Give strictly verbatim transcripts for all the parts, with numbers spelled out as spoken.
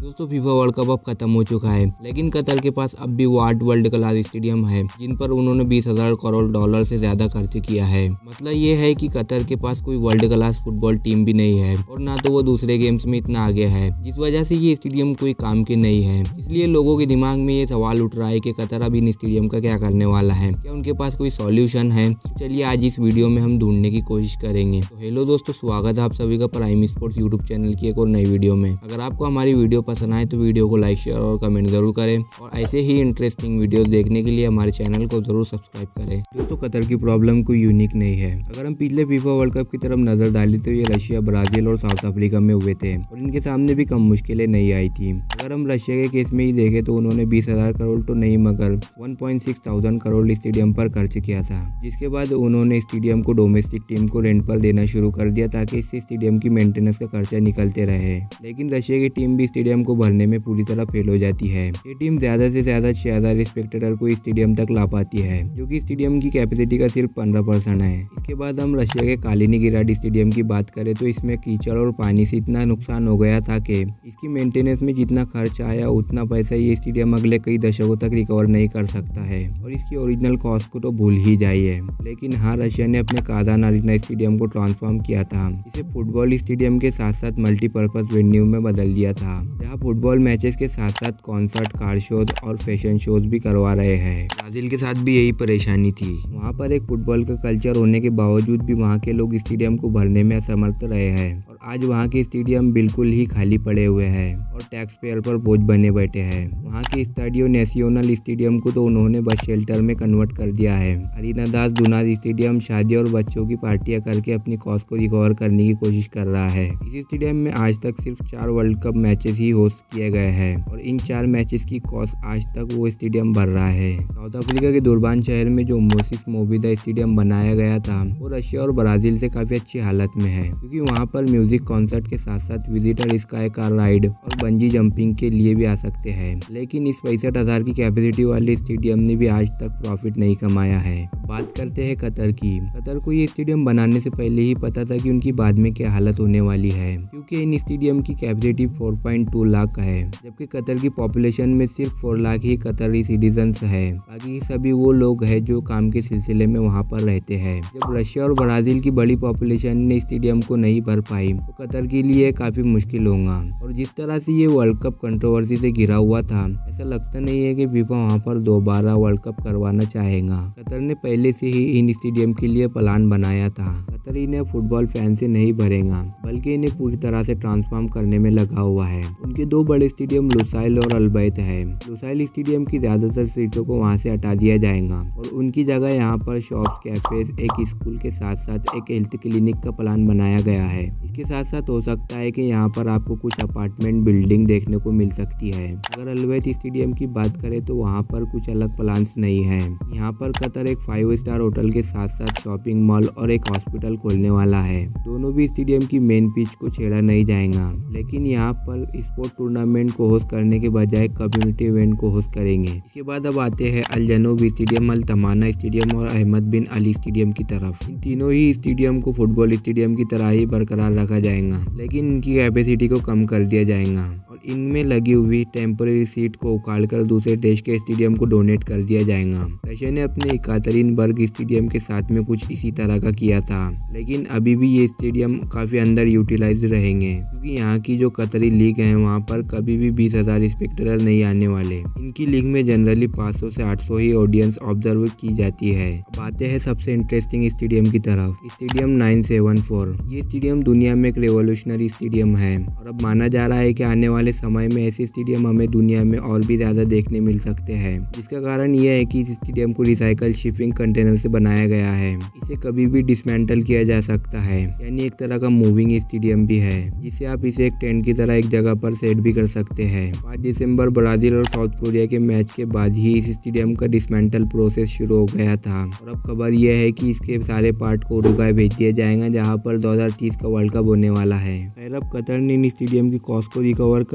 दोस्तों FIFA world cup अब खत्म हो चुका है, लेकिन कतर के पास अब भी वो आठ वर्ल्ड क्लास स्टेडियम है जिन पर उन्होंने बीस हजार करोड़ डॉलर से ज्यादा खर्च किया है। मतलब ये है कि कतर के पास कोई वर्ल्ड क्लास फुटबॉल टीम भी नहीं है और ना तो वो दूसरे गेम्स में इतना आगे है, जिस वजह से ये स्टेडियम कोई काम के नहीं है। इसलिए लोगों के दिमाग में ये सवाल उठ रहा है कि कतर अब इन स्टेडियम का क्या करने वाला है, क्या उनके पास कोई सॉल्यूशन है। तो चलिए आज इस वीडियो में हम ढूंढने की कोशिश करेंगे। तो हेलो दोस्तों, स्वागत है आप सभी का प्राइम स्पोर्ट्स यूट्यूब चैनल की एक और नई वीडियो में। अगर आपको हमारी वीडियो पसंद आए तो वीडियो को लाइक शेयर और कमेंट जरूर करें और ऐसे ही इंटरेस्टिंग वीडियोस देखने के लिए हमारे चैनल को जरूर सब्सक्राइब करें। दोस्तों कतर की प्रॉब्लम कोई यूनिक नहीं है। अगर हम पिछले फीफा वर्ल्ड कप की तरफ नजर डालें तो ये रशिया, ब्राजील और साउथ अफ्रीका में हुए थे और इनके सामने भी कम मुश्किलें नहीं आई थी। अगर हम रशिया के केस में ही देखें तो उन्होंने बीस हजार करोड़ तो नहीं मगर एक पॉइंट छह थाउजेंड करोड़ स्टेडियम पर खर्च किया था, जिसके बाद उन्होंने स्टेडियम को डोमेस्टिक टीम को रेंट पर देना शुरू कर दिया ताकि इससे स्टेडियम की मेंटेनेंस का खर्चा निकलते रहे। लेकिन रशिया की टीम भी स्टेडियम को भरने में पूरी तरह फेल हो जाती है। ये टीम ज्यादा से ज्यादा छह हजार स्पेक्टेटर को स्टेडियम तक ला पाती है, जो कि स्टेडियम की कैपेसिटी का सिर्फ पंद्रह परसेंट है। इसके बाद हम रशिया के कालिनिग्राड स्टेडियम की बात करें तो इसमें कीचड़ और पानी से इतना नुकसान हो गया था कि इसकी मेंटेनेंस में जितना खर्च आया उतना पैसा ये स्टेडियम अगले कई दशकों तक रिकवर नहीं कर सकता है और इसकी ओरिजिनल कॉस्ट को तो भूल ही जाइए। लेकिन हाँ, रशिया ने अपने काजान अरीना स्टेडियम को ट्रांसफॉर्म किया था। इसे फुटबॉल स्टेडियम के साथ साथ मल्टीपर्पज वेन्यू में बदल दिया था, जहाँ फुटबॉल मैचेस के साथ साथ कॉन्सर्ट, कार शोज और फैशन शोज भी करवा रहे हैं। ब्राजील के साथ भी यही परेशानी थी। वहाँ पर एक फुटबॉल का कल्चर होने के बावजूद भी वहाँ के लोग स्टेडियम को भरने में असमर्थ रहे हैं और आज वहाँ के स्टेडियम बिल्कुल ही खाली पड़े हुए हैं और टैक्स पेयर पर बोझ बने बैठे हैं। वहाँ के स्टाडियो नेशनल स्टेडियम को तो उन्होंने बस शेल्टर में कन्वर्ट कर दिया है। अरीनादास दुनाज स्टेडियम शादी और बच्चों की पार्टियां करके अपनी कॉस्ट को रिकवर करने की कोशिश कर रहा है। इस स्टेडियम में आज तक सिर्फ चार वर्ल्ड कप मैचेस ही होस्ट किए गए हैं और इन चार मैचेस की कॉस्ट आज तक वो स्टेडियम भर रहा है। साउथ अफ्रीका के दुर्बान शहर में जो मोसिस मोबिदा स्टेडियम बनाया गया था वो रशिया और ब्राजील से काफी अच्छी हालत में है, क्योंकि वहाँ पर म्यूजिक कॉन्सर्ट के साथ साथ विजिटर स्काई कार राइड और बंजी जंपिंग के लिए भी आ सकते हैं। लेकिन इस पैंसठ हजार की कैपेसिटी वाले स्टेडियम ने भी आज तक प्रॉफिट नहीं कमाया है। बात करते हैं कतर की। कतर को ये स्टेडियम बनाने से पहले ही पता था कि उनकी बाद में क्या हालत होने वाली है, क्योंकि इन स्टेडियम की कैपेसिटी चार पॉइंट दो लाख है, जबकि कतर की पॉपुलेशन में सिर्फ चार लाख ही कतरी सिटीजन्स है। बाकी सभी वो लोग हैं जो काम के सिलसिले में वहाँ पर रहते हैं। जब रशिया और ब्राजील की बड़ी पॉपुलेशन ने स्टेडियम को नहीं भर पाई तो कतर के लिए काफी मुश्किल होगा। और जिस तरह से ये वर्ल्ड कप कंट्रोवर्सी से घिरा हुआ था, ऐसा लगता नहीं है कि फीफा वहाँ पर दोबारा वर्ल्ड कप करवाना चाहेगा। कतर ने पहले से ही इन स्टेडियम के लिए प्लान बनाया था। कतर इन्हें फुटबॉल फैन से नहीं भरेगा, बल्कि इन्हें पूरी तरह से ट्रांसफॉर्म करने में लगा हुआ है। उनके दो बड़े स्टेडियम लुसाइल और अल्बैत है। लुसाइल स्टेडियम की ज्यादातर सीटों को वहाँ से हटा दिया जाएगा और उनकी जगह यहाँ पर शॉप्स, कैफेज, एक स्कूल के साथ साथ एक हेल्थ क्लिनिक का प्लान बनाया गया है। इसके साथ साथ हो सकता है कि यहाँ पर आपको कुछ अपार्टमेंट बिल्डिंग देखने को मिल सकती है। अगर अल्बैत स्टेडियम की बात करें तो वहाँ पर कुछ अलग प्लान्स नहीं है। यहाँ पर कतर एक फाइव स्टार होटल के साथ साथ शॉपिंग मॉल और एक हॉस्पिटल खोलने वाला है। दोनों भी स्टेडियम की मेन पिच को छेड़ा नहीं जाएगा, लेकिन यहाँ पर स्पोर्ट टूर्नामेंट को होस्ट करने के बजाय कम्युनिटी इवेंट को होस्ट करेंगे। इसके बाद अब आते हैं अल जनूब स्टेडियम, अल तमाना स्टेडियम और अहमद बिन अली स्टेडियम की तरफ। इन तीनों ही स्टेडियम को फुटबॉल स्टेडियम की तरह ही बरकरार रखा जाएगा, लेकिन इनकी कैपेसिटी को कम कर दिया जाएगा और इनमें लगी हुई टेम्परेरी सीट को उखाड़कर दूसरे देश के स्टेडियम को डोनेट कर दिया जाएगा। रशिया ने अपने इकातरीनबर्ग स्टेडियम के साथ में कुछ इसी तरह का किया था, लेकिन अभी भी ये स्टेडियम काफी अंडर यूटिलाइज रहेंगे, क्योंकि यहाँ की जो कतरी लीग है वहाँ पर कभी भी बीस हजार स्पेक्टेटर नहीं आने वाले। इनकी लीग में जनरली पाँच सौ से आठ सौ ही ऑडियंस ऑब्जर्व की जाती है। बातें हैं सबसे इंटरेस्टिंग स्टेडियम की तरफ। स्टेडियम नौ सौ चौहत्तर। ये स्टेडियम दुनिया में एक रेवोल्यूशनरी स्टेडियम है और अब माना जा रहा है कि आने वाले समय में ऐसे स्टेडियम हमें दुनिया में और भी ज्यादा देखने मिल सकते हैं। जिसका कारण यह है कि इस स्टेडियम को रिसाइकल शिपिंग कंटेनर से बनाया गया है। इसे कभी भी डिसमेंटल किया जा सकता है, यानी एक तरह का मूविंग स्टेडियम भी है, जिसे आप इसे एक टेंट की तरह एक जगह पर सेट भी कर सकते हैं। पाँच दिसंबर ब्राजील और साउथ कोरिया के मैच के बाद ही इस स्टेडियम का डिसमेंटल प्रोसेस शुरू हो गया था और अब खबर यह है कि इसके सारे पार्ट को उरुग्वे भेज दिया जाएगा, जहां पर दो हज़ार तीस का वर्ल्ड कप होने वाला है। खैर अब कतर ने इन स्टेडियम की कॉस्ट को रिकवर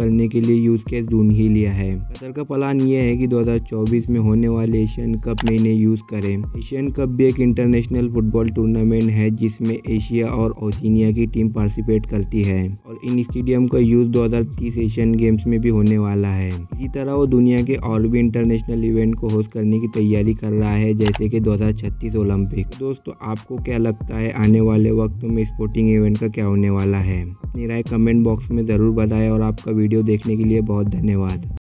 करने के लिए यूज केस ढूंढ ही लिया है। कतर का प्लान ये है कि दो हज़ार चौबीस में होने वाले एशियन कप में इन्हें यूज करें। एशियन कप भी एक इंटरनेशनल फुटबॉल टूर्नामेंट है जिसमें एशिया और ओशिनिया की टीम पार्टिसिपेट करती है और इन स्टेडियम का यूज दो हज़ार तीस एशियन गेम्स में भी होने वाला है। इसी तरह वो दुनिया के और भी इंटरनेशनल इवेंट को होस्ट करने की तैयारी कर रहा है, जैसे कि दो हज़ार छत्तीस ओलंपिक। तो दोस्तों, आपको क्या लगता है आने वाले वक्त में स्पोर्टिंग इवेंट का क्या होने वाला है? अपनी राय कमेंट बॉक्स में ज़रूर बताएं और आपका वीडियो देखने के लिए बहुत धन्यवाद।